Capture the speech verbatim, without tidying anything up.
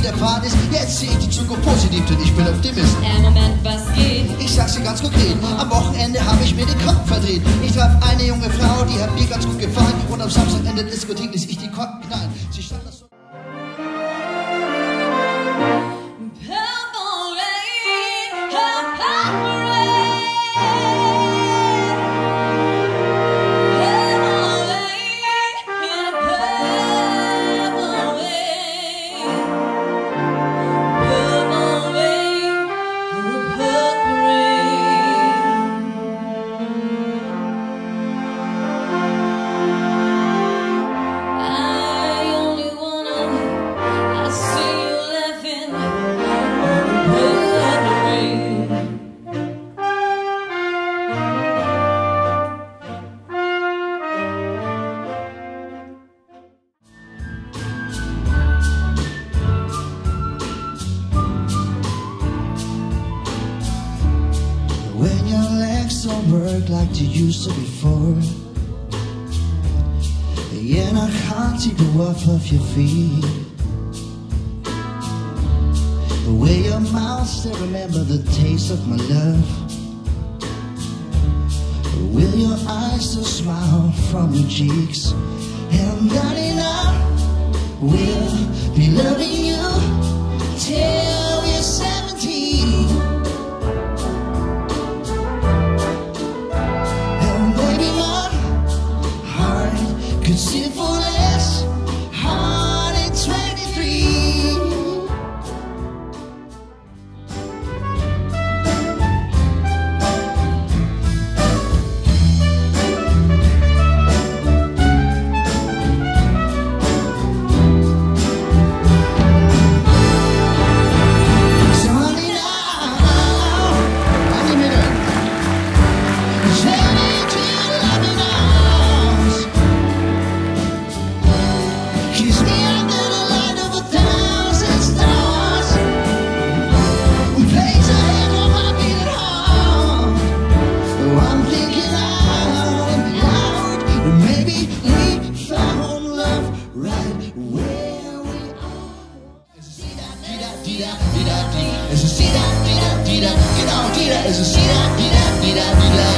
wie der Pfad ist. Jetzt sehe ich die Zukunft positiv, denn ich bin Optimist. Äh, Moment, was geht? Ich sag's dir ganz konkret, am Wochenende habe ich mir den Kopf verdreht. Ich traf eine junge Frau, die hat mir ganz gut gefallen. Und am Samstag in der Diskothek ließ ich die Korken knallen. Sie stand das so... When your legs don't work like they used to before, you're not hard to go off of your feet. The way your mouth still remember the taste of my love. Will your eyes still smile from your cheeks? And darling, I will be loving you till we're seventeen. Could see for less, hard at twenty-three. So honey now, honey me now, tell me to love me now. Kiss me under the light of a thousand stars. Place a hand on my beating heart. Oh, I'm thinking out loud. Maybe we found love right where we are. It's a see-da-dee-da-dee-da-dee-da-dee. It's a see-da-dee-da-dee-da. You know, dee-da. It's a see-da-dee-da-dee-da-dee-da.